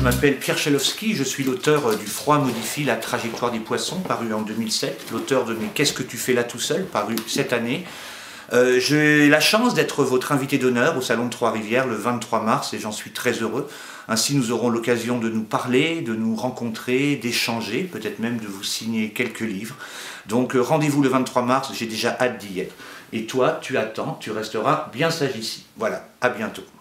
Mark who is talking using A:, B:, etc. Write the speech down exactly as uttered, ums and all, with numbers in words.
A: m'appelle Pierre Chalowski, je suis l'auteur du Froid modifie la trajectoire des poissons, paru en deux mille sept, l'auteur de Mais qu'est-ce que tu fais là tout seul, paru cette année. Euh, J'ai la chance d'être votre invité d'honneur au Salon de Trois-Rivières le vingt-trois mars et j'en suis très heureux. Ainsi nous aurons l'occasion de nous parler, de nous rencontrer, d'échanger, peut-être même de vous signer quelques livres. Donc euh, rendez-vous le vingt-trois mars, j'ai déjà hâte d'y être. Et toi, tu attends, tu resteras bien sage ici. Voilà, à bientôt.